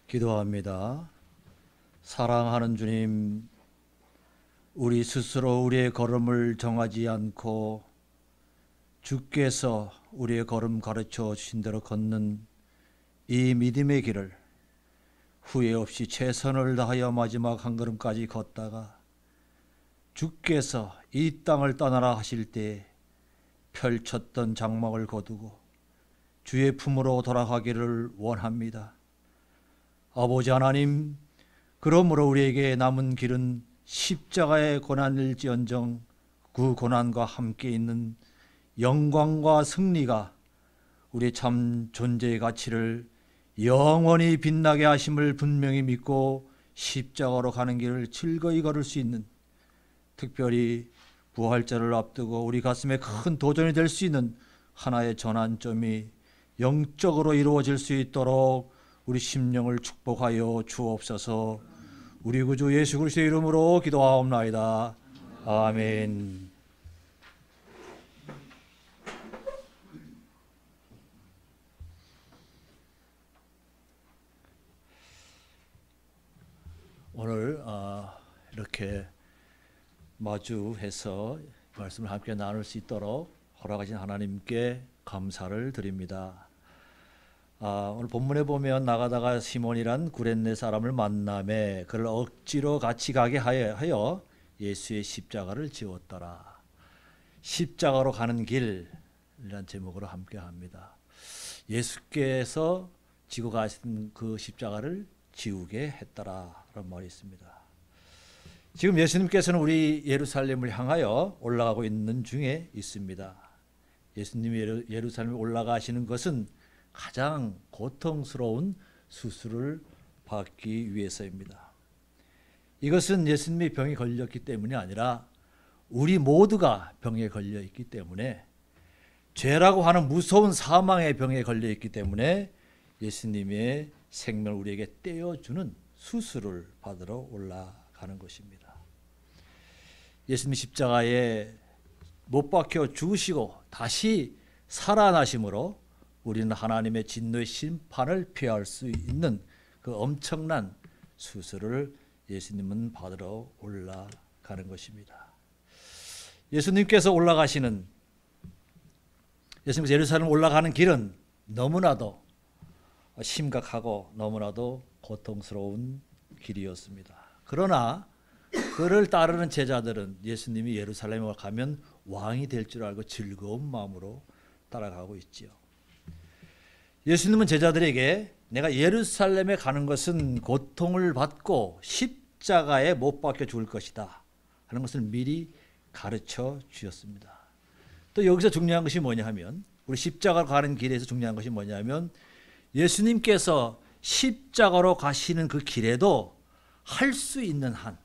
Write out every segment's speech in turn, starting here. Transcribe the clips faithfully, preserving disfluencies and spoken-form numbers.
기도합니다. 사랑하는 주님, 우리 스스로 우리의 걸음을 정하지 않고 주께서 우리의 걸음 가르쳐 주신 대로 걷는 이 믿음의 길을 후회 없이 최선을 다하여 마지막 한 걸음까지 걷다가 주께서 이 땅을 떠나라 하실 때 펼쳤던 장막을 거두고 주의 품으로 돌아가기를 원합니다. 아버지 하나님, 그러므로 우리에게 남은 길은 십자가의 고난일지언정 그 고난과 함께 있는 영광과 승리가 우리 참 존재의 가치를 영원히 빛나게 하심을 분명히 믿고 십자가로 가는 길을 즐거이 걸을 수 있는, 특별히 부활절을 앞두고 우리 가슴에 큰 도전이 될 수 있는 하나의 전환점이 영적으로 이루어질 수 있도록 우리 심령을 축복하여 주옵소서. 우리 구주 예수 그리스도의 이름으로 기도하옵나이다. 아멘. 오늘 어, 이렇게 마주해서 말씀을 함께 나눌 수 있도록 허락하신 하나님께 감사를 드립니다. 아, 오늘 본문에 보면 나가다가 시몬이란 구레네 사람을 만나매 그를 억지로 같이 가게 하여 예수의 십자가를 지었더라. 십자가로 가는 길이라는 제목으로 함께 합니다. 예수께서 지고 가신 그 십자가를 지우게 했더라 라는 말이 있습니다. 지금 예수님께서는 우리 예루살렘을 향하여 올라가고 있는 중에 있습니다. 예수님이 예루살렘에 올라가시는 것은 가장 고통스러운 수술을 받기 위해서입니다. 이것은 예수님이 병에 걸렸기 때문이 아니라 우리 모두가 병에 걸려 있기 때문에, 죄라고 하는 무서운 사망의 병에 걸려 있기 때문에 예수님의 생명을 우리에게 떼어주는 수술을 받으러 올라가는 것입니다. 예수님 십자가에 못 박혀 죽으시고 다시 살아나심으로 우리는 하나님의 진노의 심판을 피할 수 있는 그 엄청난 수술을 예수님은 받으러 올라가는 것입니다. 예수님께서 올라가시는, 예수님께서 예루살렘 올라가는 길은 너무나도 심각하고 너무나도 고통스러운 길이었습니다. 그러나 그를 따르는 제자들은 예수님이 예루살렘에 가면 왕이 될 줄 알고 즐거운 마음으로 따라가고 있지요. 예수님은 제자들에게 내가 예루살렘에 가는 것은 고통을 받고 십자가에 못 박혀 죽을 것이다 하는 것을 미리 가르쳐 주셨습니다. 또 여기서 중요한 것이 뭐냐 하면, 우리 십자가로 가는 길에서 중요한 것이 뭐냐 하면, 예수님께서 십자가로 가시는 그 길에도 할 수 있는 한,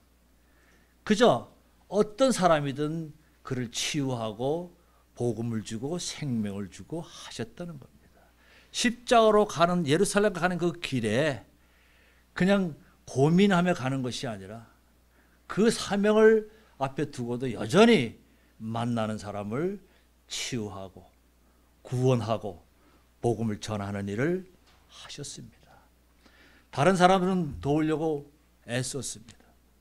그저 어떤 사람이든 그를 치유하고 복음을 주고 생명을 주고 하셨다는 겁니다. 십자가로 가는, 예루살렘 가는 그 길에 그냥 고민하며 가는 것이 아니라 그 사명을 앞에 두고도 여전히 만나는 사람을 치유하고 구원하고 복음을 전하는 일을 하셨습니다. 다른 사람들은 도우려고 애썼습니다.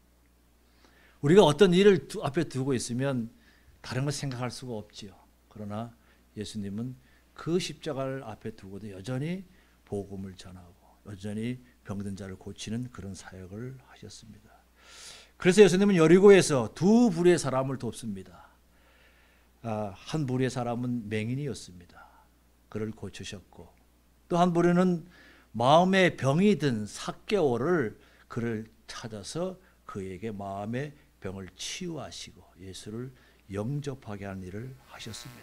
우리가 어떤 일을 앞에 두고 있으면 다른 걸 생각할 수가 없지요. 그러나 예수님은 그 십자가를 앞에 두고도 여전히 복음을 전하고 여전히 병든 자를 고치는 그런 사역을 하셨습니다. 그래서 예수님은 여리고에서 두 부류의 사람을 돕습니다. 한 부류의 사람은 맹인이었습니다. 그를 고치셨고, 또 한 부류는 마음에 병이 든 삭개오를 그를 찾아서 그에게 마음의 병을 치유하시고 예수를 영접하게 하는 일을 하셨습니다.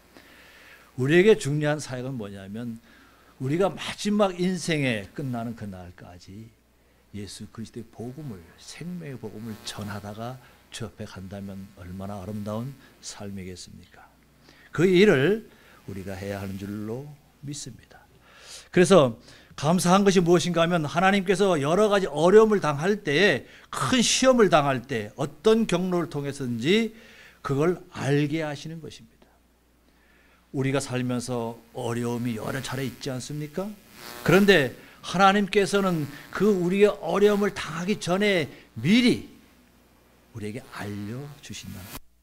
우리에게 중요한 사역은 뭐냐면, 우리가 마지막 인생에 끝나는 그날까지 예수 그리스도의 복음을, 생명의 복음을 전하다가 주 옆에 간다면 얼마나 아름다운 삶이겠습니까? 그 일을 우리가 해야 하는 줄로 믿습니다. 그래서 감사한 것이 무엇인가 하면, 하나님께서 여러 가지 어려움을 당할 때에, 큰 시험을 당할 때 어떤 경로를 통해서든지 그걸 알게 하시는 것입니다. 우리가 살면서 어려움이 여러 차례 있지 않습니까? 그런데 하나님께서는 그 우리의 어려움을 당하기 전에 미리 우리에게 알려주신다.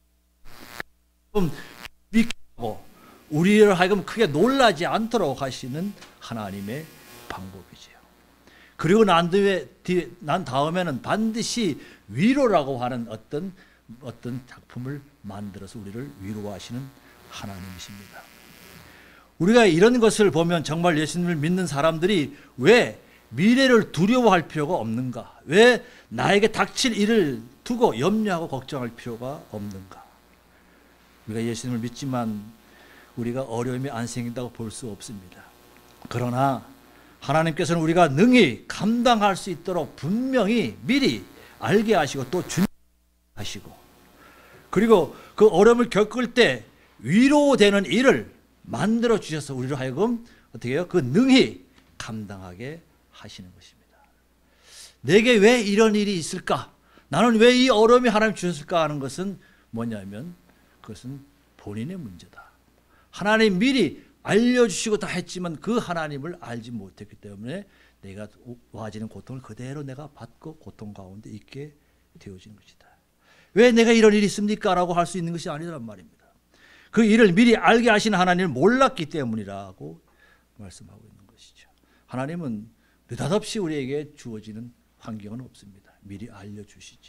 좀 믿고 우리를 하여금 크게 놀라지 않도록 하시는 하나님의 방법이지요. 그리고 난, 뒤에, 난 다음에는 반드시 위로라고 하는 어떤, 어떤 작품을 만들어서 우리를 위로하시는 하나님이십니다. 우리가 이런 것을 보면 정말 예수님을 믿는 사람들이 왜 미래를 두려워할 필요가 없는가? 왜 나에게 닥칠 일을 두고 염려하고 걱정할 필요가 없는가? 우리가 예수님을 믿지만 우리가 어려움이 안 생긴다고 볼 수 없습니다. 그러나 하나님께서는 우리가 능히 감당할 수 있도록 분명히 미리 알게 하시고 또 준비하시고, 그리고 그 어려움을 겪을 때 위로되는 일을 만들어 주셔서 우리로 하여금 어떻게 해요? 그 능히 감당하게 하시는 것입니다. 내게 왜 이런 일이 있을까? 나는 왜 이 어려움이 하나님 주셨을까 하는 것은 뭐냐면 그것은 본인의 문제다. 하나님 미리 알려주시고 다 했지만 그 하나님을 알지 못했기 때문에 내가 와지는 고통을 그대로 내가 받고 고통 가운데 있게 되어지는 것이다. 왜 내가 이런 일이 있습니까? 라고 할 수 있는 것이 아니란 말입니다. 그 일을 미리 알게 하시는 하나님을 몰랐기 때문이라고 말씀하고 있는 것이죠. 하나님은 느닷없이 우리에게 주어지는 환경은 없습니다. 미리 알려주시죠.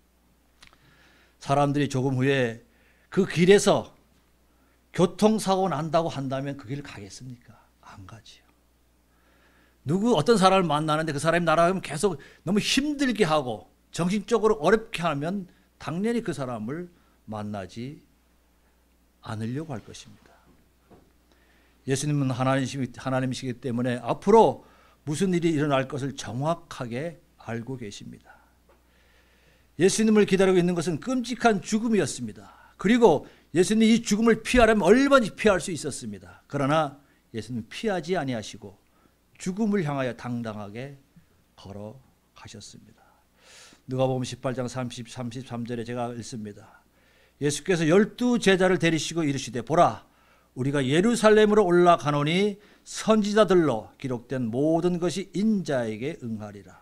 사람들이 조금 후에 그 길에서 교통사고 난다고 한다면 그 길을 가겠습니까? 안 가지요. 누구 어떤 사람을 만나는데 그 사람이 나라면 계속 너무 힘들게 하고 정신적으로 어렵게 하면 당연히 그 사람을 만나지 않으려고 할 것입니다. 예수님은 하나님이시기, 하나님이시기 때문에 앞으로 무슨 일이 일어날 것을 정확하게 알고 계십니다. 예수님을 기다리고 있는 것은 끔찍한 죽음이었습니다. 그리고 예수님이 이 죽음을 피하려면 얼마든지 피할 수 있었습니다. 그러나 예수님은 피하지 아니하시고 죽음을 향하여 당당하게 걸어가셨습니다. 누가복음 십팔 장 삼십, 삼십삼 절에 제가 읽습니다. 예수께서 열두 제자를 데리시고 이르시되 보라 우리가 예루살렘으로 올라가노니 선지자들로 기록된 모든 것이 인자에게 응하리라.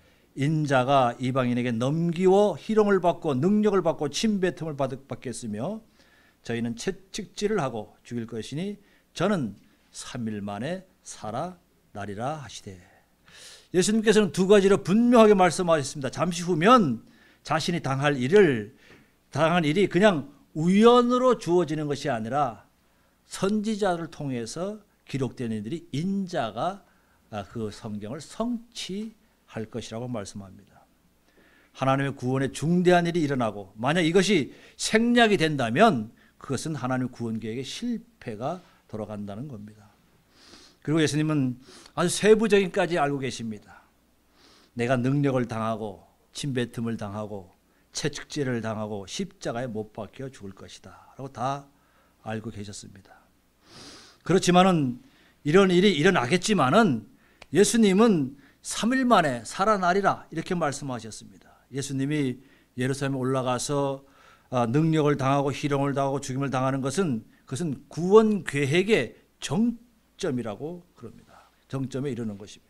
인자가 이방인에게 넘기워 희롱을 받고 능력을 받고 침뱉음을 받겠으며 저희는 채찍질을 하고 죽일 것이니 저는 삼 일 만에 살아나리라 하시되. 예수님께서는 두 가지로 분명하게 말씀하셨습니다. 잠시 후면 자신이 당할 일을 당한 일이 그냥 우연으로 주어지는 것이 아니라 선지자를 통해서 기록된 일들이 인자가 그 성경을 성취할 것이라고 말씀합니다. 하나님의 구원에 중대한 일이 일어나고 만약 이것이 생략이 된다면 그것은 하나님의 구원 계획의 실패가 돌아간다는 겁니다. 그리고 예수님은 아주 세부적인까지 알고 계십니다. 내가 능력을 당하고 침뱉음을 당하고 채찍질을 당하고 십자가에 못 박혀 죽을 것이다 라고 다 알고 계셨습니다. 그렇지만은 이런 일이 일어나겠지만은 예수님은 삼 일 만에 살아나리라 이렇게 말씀하셨습니다. 예수님이 예루살렘에 올라가서 능력을 당하고 희롱을 당하고 죽임을 당하는 것은 그것은 구원 계획의 정점이라고 그럽니다. 정점에 이르는 것입니다.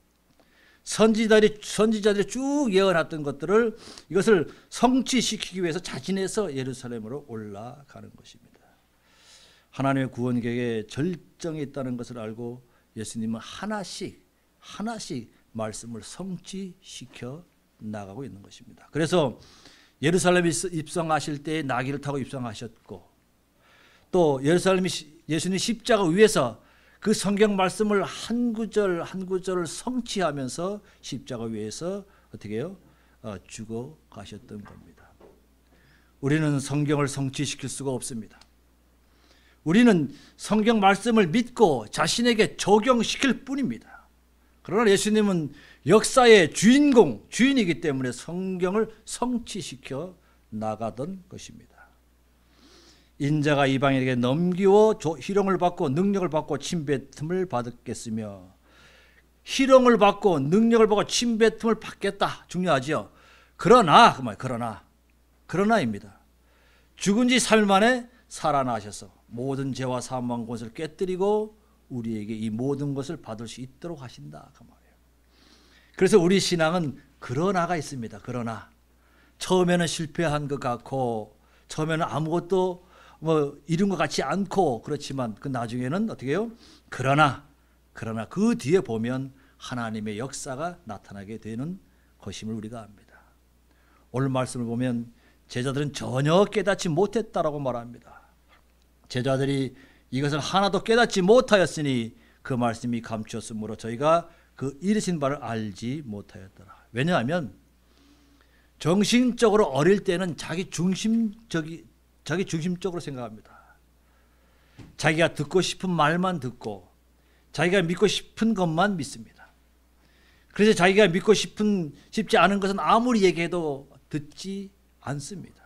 선지자들이, 선지자들이 쭉 예언했던 것들을 이것을 성취시키기 위해서 자진해서 예루살렘으로 올라가는 것입니다. 하나님의 구원 계획에 절정이 있다는 것을 알고 예수님은 하나씩 하나씩 말씀을 성취시켜 나가고 있는 것입니다. 그래서 예루살렘에 입성하실 때 나귀를 타고 입성하셨고 또 예루살렘이 예수님 십자가 위에서 그 성경 말씀을 한 구절 한 구절을 성취하면서 십자가 위에서 어떻게 해요? 어, 죽어 가셨던 겁니다. 우리는 성경을 성취시킬 수가 없습니다. 우리는 성경 말씀을 믿고 자신에게 적용시킬 뿐입니다. 그러나 예수님은 역사의 주인공, 주인이기 때문에 성경을 성취시켜 나가던 것입니다. 인자가 이방인에게 넘기워 희롱을 받고 능력을 받고 침뱉음을 받겠으며, 희롱을 받고 능력을 받고 침뱉음을 받겠다. 중요하죠. 그러나, 그러나, 그러나입니다. 죽은 지 삼 일 만에 살아나셔서 모든 죄와 사망 것을 깨뜨리고 우리에게 이 모든 것을 받을 수 있도록 하신다. 그 말이에요. 그래서 우리 신앙은 그러나가 있습니다. 그러나 처음에는 실패한 것 같고 처음에는 아무것도 뭐 이룬 것 같지 않고 그렇지만 그 나중에는 어떻게 해요? 그러나 그러나 그 뒤에 보면 하나님의 역사가 나타나게 되는 것임을 우리가 압니다. 오늘 말씀을 보면 제자들은 전혀 깨닫지 못했다라고 말합니다. 제자들이 이것을 하나도 깨닫지 못하였으니 그 말씀이 감추었으므로 저희가 그 이르신 바를 알지 못하였더라. 왜냐하면 정신적으로 어릴 때는 자기 중심적이 자기 중심적으로 생각합니다. 자기가 듣고 싶은 말만 듣고 자기가 믿고 싶은 것만 믿습니다. 그래서 자기가 믿고 싶은 싶지 않은 것은 아무리 얘기해도 듣지 않습니다.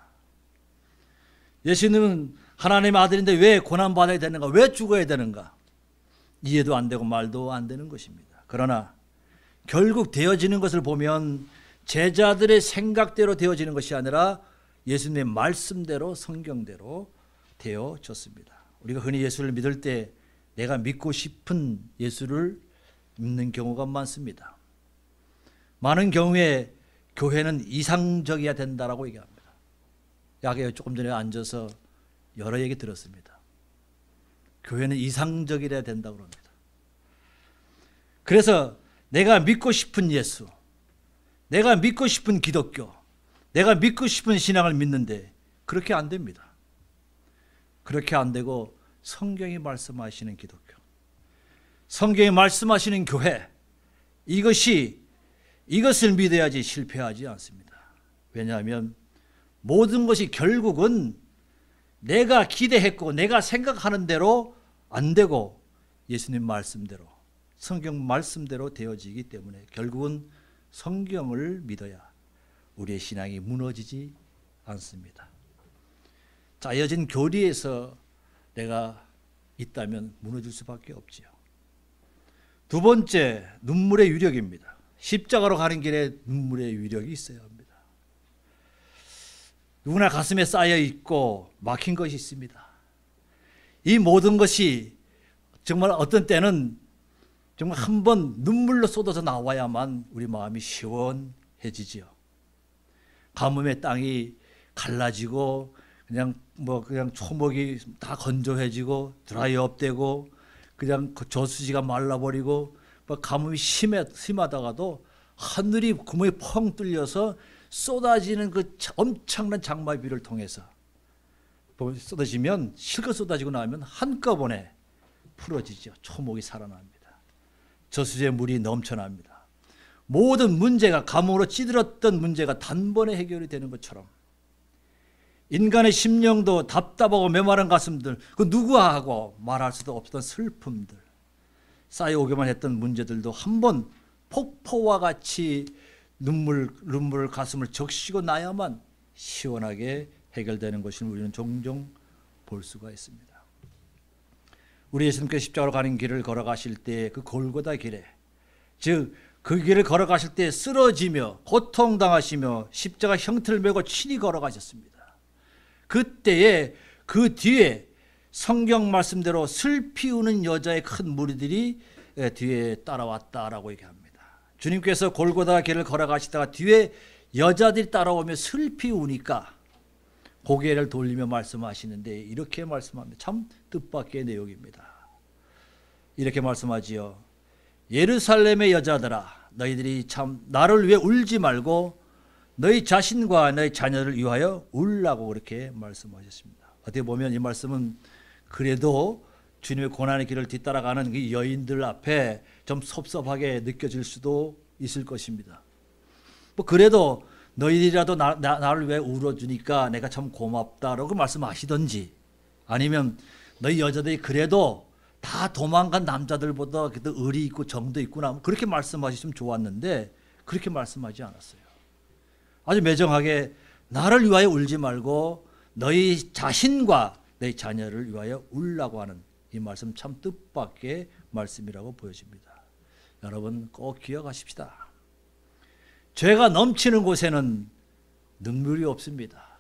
예수님은 하나님의 아들인데 왜 고난받아야 되는가? 왜 죽어야 되는가? 이해도 안 되고 말도 안 되는 것입니다. 그러나 결국 되어지는 것을 보면 제자들의 생각대로 되어지는 것이 아니라 예수님의 말씀대로 성경대로 되어졌습니다. 우리가 흔히 예수를 믿을 때 내가 믿고 싶은 예수를 믿는 경우가 많습니다. 많은 경우에 교회는 이상적이어야 된다라고 얘기합니다. 약에 조금 전에 앉아서 여러 얘기 들었습니다. 교회는 이상적이어야 된다고 그럽니다. 그래서 내가 믿고 싶은 예수, 내가 믿고 싶은 기독교, 내가 믿고 싶은 신앙을 믿는데 그렇게 안 됩니다. 그렇게 안 되고 성경이 말씀하시는 기독교, 성경이 말씀하시는 교회, 이것이 이것을 믿어야지 실패하지 않습니다. 왜냐하면 모든 것이 결국은 내가 기대했고 내가 생각하는 대로 안 되고 예수님 말씀대로 성경 말씀대로 되어지기 때문에 결국은 성경을 믿어야 우리의 신앙이 무너지지 않습니다. 짜여진 교리에서 내가 있다면 무너질 수밖에 없지요. 두 번째, 눈물의 위력입니다. 십자가로 가는 길에 눈물의 위력이 있어야 합니다. 누구나 가슴에 쌓여 있고 막힌 것이 있습니다. 이 모든 것이 정말 어떤 때는 정말 한 번 눈물로 쏟아져 나와야만 우리 마음이 시원해지지요. 가뭄의 땅이 갈라지고 그냥 뭐 그냥 초목이 다 건조해지고 드라이업 되고 그냥 저수지가 말라버리고 가뭄이 심해, 심하다가도 하늘이 구멍이 펑 뚫려서 쏟아지는 그 엄청난 장마비를 통해서 쏟아지면 실컷 쏟아지고 나면 한꺼번에 풀어지죠. 초목이 살아납니다. 저수지에 물이 넘쳐납니다. 모든 문제가 가뭄으로 찌들었던 문제가 단번에 해결이 되는 것처럼 인간의 심령도 답답하고 메마른 가슴들, 그 누구하고 말할 수도 없었던 슬픔들, 쌓여오기만 했던 문제들도 한번 폭포와 같이 눈물, 눈물 가슴을 적시고 나야만 시원하게 해결되는 것을 우리는 종종 볼 수가 있습니다. 우리 예수님께서 십자가로 가는 길을 걸어가실 때 그 골고다 길에, 즉 그 길을 걸어가실 때 쓰러지며 고통당하시며 십자가 형틀을 메고 친히 걸어가셨습니다. 그때에 그 뒤에 성경 말씀대로 슬피 우는 여자의 큰 무리들이 뒤에 따라왔다라고 얘기합니다. 주님께서 골고다 길을 걸어가시다가 뒤에 여자들이 따라오며 슬피 우니까 고개를 돌리며 말씀하시는데 이렇게 말씀합니다. 참 뜻밖의 내용입니다. 이렇게 말씀하지요. 예루살렘의 여자들아, 너희들이 참 나를 위해 울지 말고 너희 자신과 너희 자녀를 위하여 울라고 그렇게 말씀하셨습니다. 어떻게 보면 이 말씀은 그래도 주님의 고난의 길을 뒤따라가는 이 여인들 앞에 좀 섭섭하게 느껴질 수도 있을 것입니다. 뭐 그래도 너희들이라도 나, 나, 나를 왜 울어주니까 내가 참 고맙다라고 말씀하시던지, 아니면 너희 여자들이 그래도 다 도망간 남자들보다 그래도 의리 있고 정도 있구나, 그렇게 말씀하시면 좋았는데 그렇게 말씀하지 않았어요. 아주 매정하게 나를 위하여 울지 말고 너희 자신과 너희 자녀를 위하여 울라고 하는 이 말씀, 참 뜻밖의 말씀이라고 보여집니다. 여러분 꼭 기억하십시다. 죄가 넘치는 곳에는 눈물이 없습니다.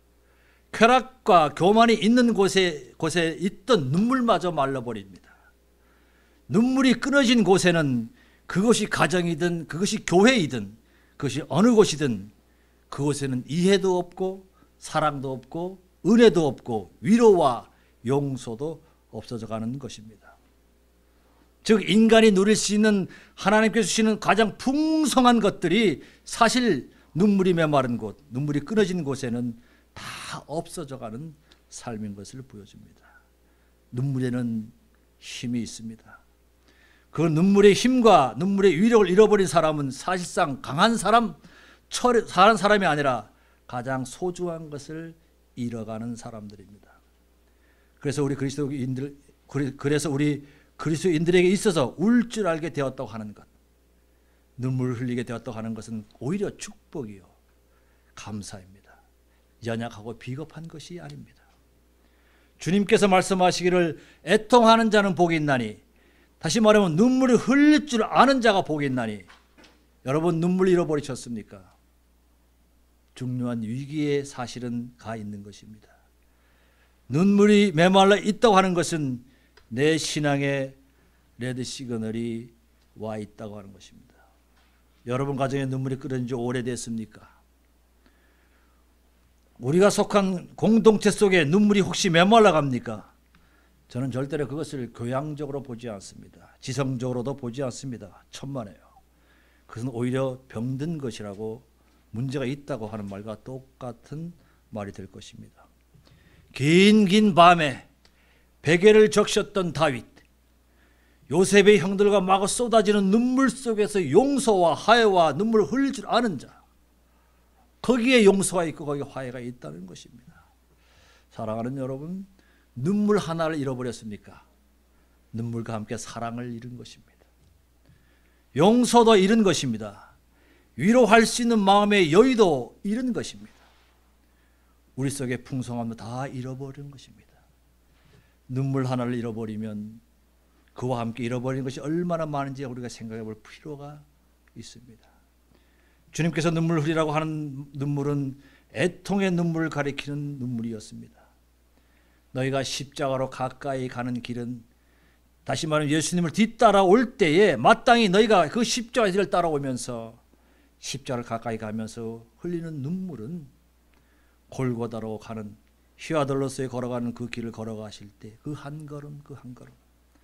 쾌락과 교만이 있는 곳에, 곳에 있던 눈물마저 말라버립니다. 눈물이 끊어진 곳에는 그것이 가정이든 그것이 교회이든 그것이 어느 곳이든 그곳에는 이해도 없고 사랑도 없고 은혜도 없고 위로와 용서도 없어져 가는 것입니다. 즉 인간이 누릴 수 있는 하나님께서 주시는 가장 풍성한 것들이 사실 눈물이 메마른 곳, 눈물이 끊어진 곳에는 다 없어져 가는 삶인 것을 보여줍니다. 눈물에는 힘이 있습니다. 그 눈물의 힘과 눈물의 위력을 잃어버린 사람은 사실상 강한 사람, 잘한 사람이 아니라 가장 소중한 것을 잃어가는 사람들입니다. 그래서 우리 그리스도인들, 그래서 우리 그리스도인들에게 있어서 울 줄 알게 되었다고 하는 것, 눈물을 흘리게 되었다고 하는 것은 오히려 축복이요 감사입니다. 연약하고 비겁한 것이 아닙니다. 주님께서 말씀하시기를 애통하는 자는 복이 있나니, 다시 말하면 눈물을 흘릴 줄 아는 자가 복이 있나니, 여러분 눈물 잃어버리셨습니까? 중요한 위기에 사실은 가 있는 것입니다. 눈물이 메말라 있다고 하는 것은 내 신앙의 레드 시그널이 와 있다고 하는 것입니다. 여러분 가정에 눈물이 끓은 지 오래됐습니까? 우리가 속한 공동체 속에 눈물이 혹시 메말라 갑니까? 저는 절대로 그것을 교양적으로 보지 않습니다. 지성적으로도 보지 않습니다. 천만에요. 그것은 오히려 병든 것이라고, 문제가 있다고 하는 말과 똑같은 말이 될 것입니다. 긴 긴 밤에 베개를 적셨던 다윗, 요셉의 형들과 마구 쏟아지는 눈물 속에서 용서와 화해와 눈물을 흘릴 줄 아는 자, 거기에 용서가 있고 거기에 화해가 있다는 것입니다. 사랑하는 여러분, 눈물 하나를 잃어버렸습니까? 눈물과 함께 사랑을 잃은 것입니다. 용서도 잃은 것입니다. 위로할 수 있는 마음의 여유도 잃은 것입니다. 우리 속의 풍성함도 다 잃어버린 것입니다. 눈물 하나를 잃어버리면 그와 함께 잃어버린 것이 얼마나 많은지 우리가 생각해 볼 필요가 있습니다. 주님께서 눈물 흘리라고 하는 눈물은 애통의 눈물을 가리키는 눈물이었습니다. 너희가 십자가로 가까이 가는 길은, 다시 말하면 예수님을 뒤따라올 때에 마땅히 너희가 그 십자가의 길을 따라오면서 십자가를 가까이 가면서 흘리는 눈물은 골고다로 가는, 히아돌로스에 걸어가는 그 길을 걸어가실 때 그 한 걸음 그 한 걸음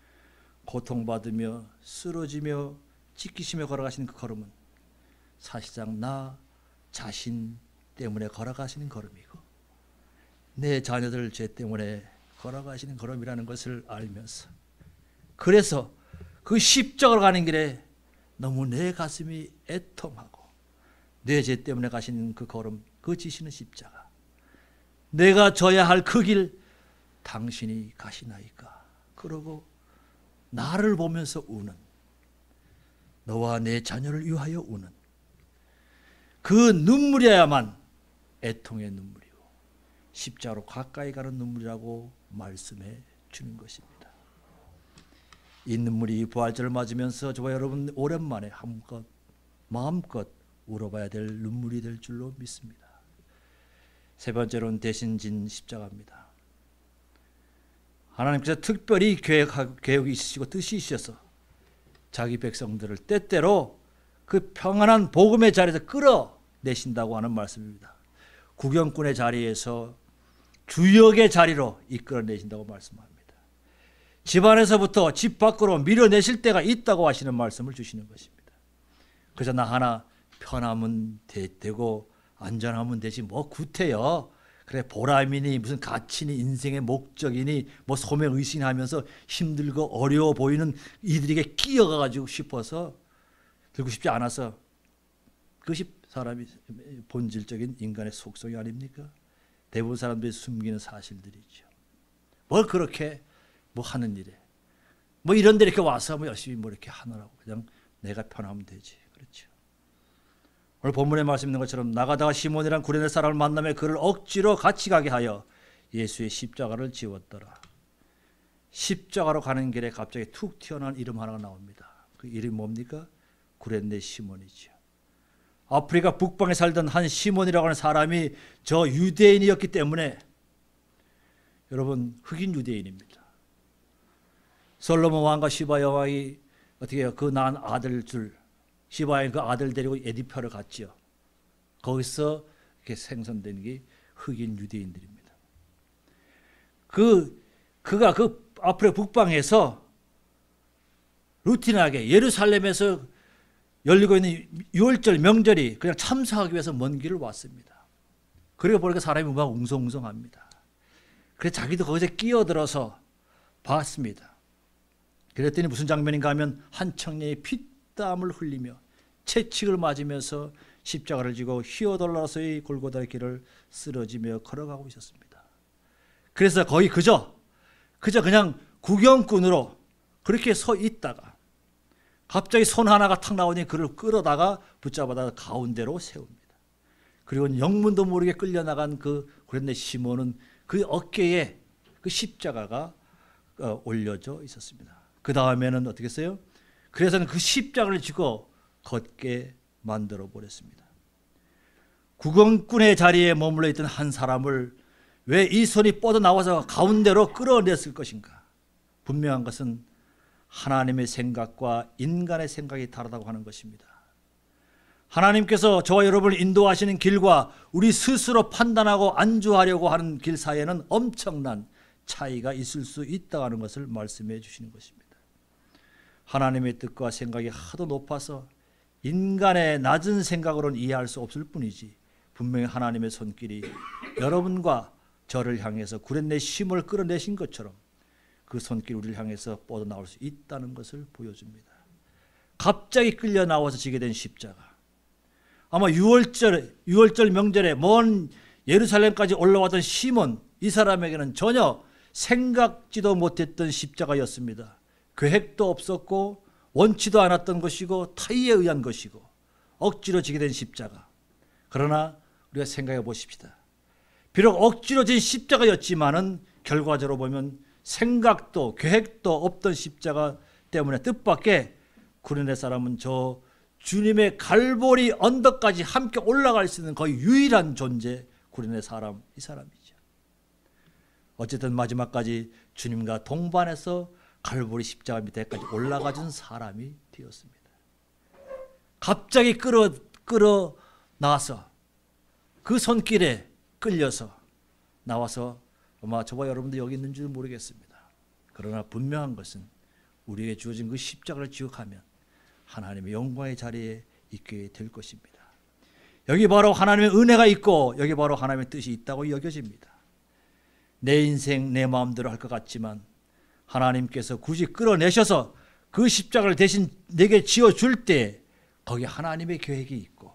고통받으며 쓰러지며 찢기시며 걸어가시는 그 걸음은 사실상 나 자신 때문에 걸어가시는 걸음이고 내 자녀들 죄 때문에 걸어가시는 걸음이라는 것을 알면서, 그래서 그 십자가로 가는 길에 너무 내 가슴이 애통하고 내 죄 때문에 가시는 그 걸음, 그 지시는 십자가, 내가 져야 할 그 길 당신이 가시나이까? 그러고 나를 보면서 우는, 너와 내 자녀를 위하여 우는 그 눈물이어야만 애통의 눈물이고 십자가로 가까이 가는 눈물이라고 말씀해 주는 것입니다. 이 눈물이 부활절을 맞으면서 저와 여러분 오랜만에 한껏 마음껏 울어봐야 될 눈물이 될 줄로 믿습니다. 세 번째로는 대신 진 십자가입니다. 하나님께서 특별히 계획, 계획이 있으시고 뜻이 있으셔서 자기 백성들을 때때로 그 평안한 복음의 자리에서 끌어내신다고 하는 말씀입니다. 구경꾼의 자리에서 주역의 자리로 이끌어내신다고 말씀합니다. 집 안에서부터 집 밖으로 밀어내실 때가 있다고 하시는 말씀을 주시는 것입니다. 그래서 나 하나 편하면 되고 안전하면 되지 뭐 구태여, 그래 보람이니 무슨 가치니 인생의 목적이니 뭐 소명의식이 하면서 힘들고 어려워 보이는 이들에게 끼어가지고 싶어서 들고 싶지 않아서, 그것이 사람이 본질적인 인간의 속성이 아닙니까? 대부분 사람들이 숨기는 사실들이죠. 뭘 그렇게 뭐 하는 일에 뭐 이런 데 이렇게 와서 뭐 열심히 뭐 이렇게 하느라고, 그냥 내가 편하면 되지. 그렇죠. 오늘 본문에 말씀 있는 것처럼 나가다가 시몬이란 구레네 사람을 만나며 그를 억지로 같이 가게 하여 예수의 십자가를 지웠더라. 십자가로 가는 길에 갑자기 툭 튀어나온 이름 하나가 나옵니다. 그 이름이 뭡니까? 구레네 시몬이죠. 아프리카 북방에 살던 한 시몬이라고 하는 사람이 저 유대인이었기 때문에, 여러분 흑인 유대인입니다. 솔로몬 왕과 시바 여왕이 어떻게 해요? 그 낳은 아들 줄 시바의 그 아들 데리고 에디파를 갔지요. 거기서 이렇게 생성된 게 흑인 유대인들입니다. 그 그가 그 앞으로 북방에서 루틴하게 예루살렘에서 열리고 있는 유월절 명절이 그냥 참석하기 위해서 먼 길을 왔습니다. 그리고 보니까 사람이 막 웅성웅성합니다. 그래서 자기도 거기서 끼어들어서 봤습니다. 그랬더니 무슨 장면인가 하면 한 청년이 피땀을 흘리며 채찍을 맞으면서 십자가를 지고 휘어돌라서의 골고다의 길을 쓰러지며 걸어가고 있었습니다. 그래서 거의 그저 그저 그냥 구경꾼으로 그렇게 서 있다가 갑자기 손 하나가 탁 나오니 그를 끌어다가 붙잡아다가 가운데로 세웁니다. 그리고 영문도 모르게 끌려나간 그 구레네 시몬은 그 어깨에 그 십자가가 올려져 있었습니다. 그 다음에는 어떻게 했어요? 그래서는 그 십자가를 지고 걷게 만들어 버렸습니다. 구경꾼의 자리에 머물러 있던 한 사람을 왜 이 손이 뻗어나와서 가운데로 끌어냈을 것인가? 분명한 것은 하나님의 생각과 인간의 생각이 다르다고 하는 것입니다. 하나님께서 저와 여러분을 인도하시는 길과 우리 스스로 판단하고 안주하려고 하는 길 사이에는 엄청난 차이가 있을 수 있다고 하는 것을 말씀해 주시는 것입니다. 하나님의 뜻과 생각이 하도 높아서 인간의 낮은 생각으로는 이해할 수 없을 뿐이지 분명히 하나님의 손길이 여러분과 저를 향해서 구레네 심을 끌어내신 것처럼 그 손길이 우리를 향해서 뻗어나올 수 있다는 것을 보여줍니다. 갑자기 끌려 나와서 지게 된 십자가. 아마 유월절, 유월절 명절에 먼 예루살렘까지 올라왔던 시몬, 이 사람에게는 전혀 생각지도 못했던 십자가였습니다. 계획도 없었고 원치도 않았던 것이고 타의에 의한 것이고 억지로 지게 된 십자가. 그러나 우리가 생각해 보십시다. 비록 억지로 진 십자가였지만은 결과적으로 보면 생각도 계획도 없던 십자가 때문에 뜻밖의 구레네 사람은 저 주님의 갈보리 언덕까지 함께 올라갈 수 있는 거의 유일한 존재 구레네 사람, 이 사람이죠. 어쨌든 마지막까지 주님과 동반해서 갈보리 십자가 밑에까지 올라가준 사람이 되었습니다. 갑자기 끌어 끌어 나와서 그 손길에 끌려서 나와서 아마 저와 여러분도 여기 있는 줄 모르겠습니다. 그러나 분명한 것은 우리에게 주어진 그 십자가를 기억하면 하나님의 영광의 자리에 있게 될 것입니다. 여기 바로 하나님의 은혜가 있고 여기 바로 하나님의 뜻이 있다고 여겨집니다. 내 인생 내 마음대로 할 것 같지만 하나님께서 굳이 끌어내셔서 그 십자가를 대신 내게 지어줄 때 거기에 하나님의 계획이 있고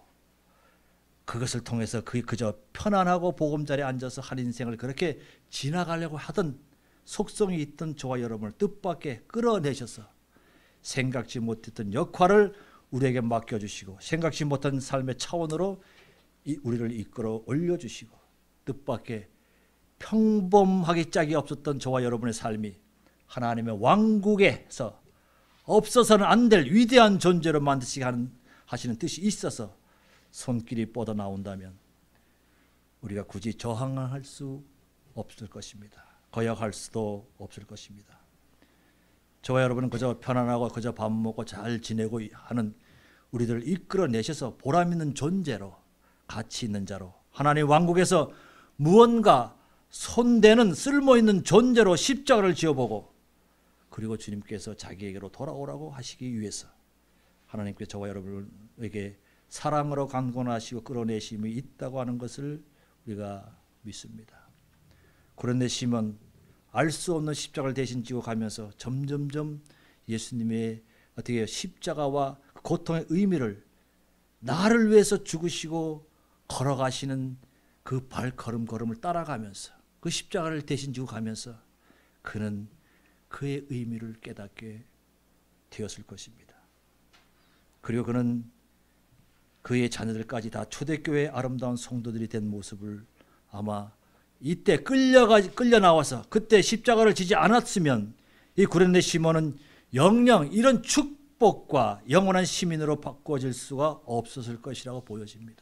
그것을 통해서 그 그저 편안하고 보금자리에 앉아서 한 인생을 그렇게 지나가려고 하던 속성이 있던 저와 여러분을 뜻밖의 끌어내셔서 생각지 못했던 역할을 우리에게 맡겨주시고 생각지 못한 삶의 차원으로 우리를 이끌어 올려주시고 뜻밖의 평범하기 짝이 없었던 저와 여러분의 삶이 하나님의 왕국에서 없어서는 안 될 위대한 존재로 만드시게 하는 하시는 뜻이 있어서 손길이 뻗어나온다면 우리가 굳이 저항할 수 없을 것입니다. 거역할 수도 없을 것입니다. 저와 여러분은 그저 편안하고 그저 밥 먹고 잘 지내고 하는 우리들을 이끌어내셔서 보람 있는 존재로 가치 있는 자로 하나님의 왕국에서 무언가 손대는 쓸모있는 존재로 십자가를 지어보고 그리고 주님께서 자기에게로 돌아오라고 하시기 위해서 하나님께서 저와 여러분에게 사랑으로 강권하시고 끌어내심이 있다고 하는 것을 우리가 믿습니다. 구레네 시몬은 알 수 없는 십자가를 대신 지고 가면서 점점점 예수님의 어떻게 십자가와 고통의 의미를 나를 위해서 죽으시고 걸어가시는 그 발걸음 걸음을 따라가면서 그 십자가를 대신 지고 가면서 그는 그의 의미를 깨닫게 되었을 것입니다. 그리고 그는 그의 자녀들까지 다 초대교회의 아름다운 성도들이 된 모습을 아마 이때 끌려가 끌려 나와서 그때 십자가를 지지 않았으면 이 구레네 시몬은 영영 이런 축복과 영원한 시민으로 바꿔질 수가 없었을 것이라고 보여집니다.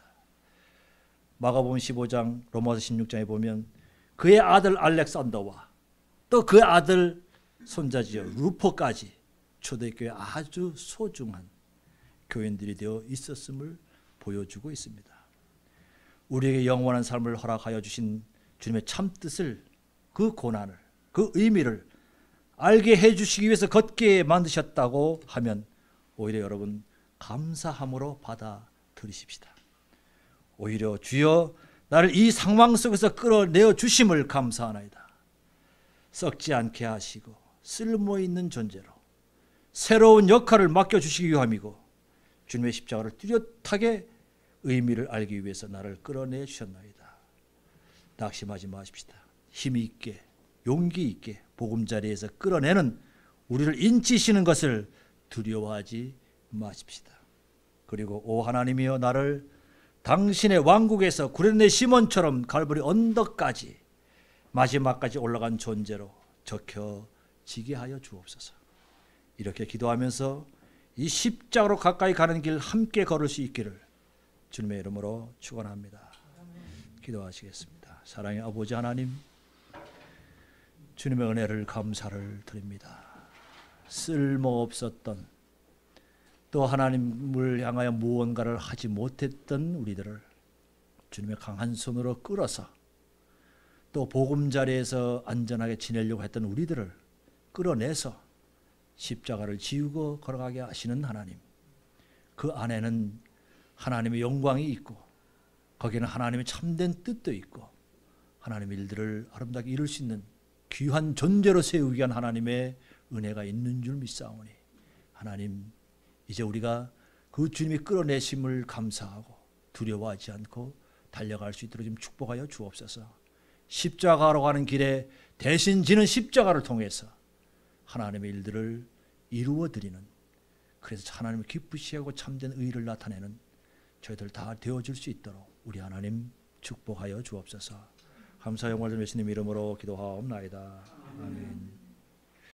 마가복음 십오 장 로마서 십육 장에 보면 그의 아들 알렉산더와 또 그의 아들 손자지요 루포까지 초대교회 아주 소중한 교인들이 되어 있었음을 보여주고 있습니다. 우리에게 영원한 삶을 허락하여 주신 주님의 참뜻을, 그 고난을, 그 의미를 알게 해주시기 위해서 걷게 만드셨다고 하면 오히려 여러분 감사함으로 받아들이십시다. 오히려 주여 나를 이 상황 속에서 끌어내어 주심을 감사하나이다. 썩지 않게 하시고 쓸모있는 존재로 새로운 역할을 맡겨주시기 위함이고 주님의 십자가를 뚜렷하게 의미를 알기 위해서 나를 끌어내 주셨나이다. 낙심하지 마십시다. 힘이 있게 용기 있게 보금자리에서 끌어내는 우리를 인치시는 것을 두려워하지 마십시다. 그리고 오 하나님이여 나를 당신의 왕국에서 구레네 시몬처럼 갈보리 언덕까지 마지막까지 올라간 존재로 적혀지게 하여 주옵소서. 이렇게 기도하면서 이 십자가로 가까이 가는 길 함께 걸을 수 있기를 주님의 이름으로 축원합니다. 기도하시겠습니다. 사랑의 아버지 하나님, 주님의 은혜를 감사를 드립니다. 쓸모없었던, 또 하나님을 향하여 무언가를 하지 못했던 우리들을 주님의 강한 손으로 끌어서, 또 보금자리에서 안전하게 지내려고 했던 우리들을 끌어내서 십자가를 지우고 걸어가게 하시는 하나님, 그 안에는 하나님의 영광이 있고 거기에는 하나님의 참된 뜻도 있고 하나님의 일들을 아름답게 이룰 수 있는 귀한 존재로 세우기 위한 하나님의 은혜가 있는 줄 믿사오니, 하나님 이제 우리가 그 주님이 끌어내심을 감사하고 두려워하지 않고 달려갈 수 있도록 좀 축복하여 주옵소서. 십자가로 가는 길에 대신 지는 십자가를 통해서 하나님의 일들을 이루어 드리는, 그래서 하나님을 기쁘시하고 참된 의를 나타내는 저희들 다 되어줄 수 있도록 우리 하나님 축복하여 주옵소서. 감사 영광을 예수님 이름으로 기도하옵나이다. 아멘.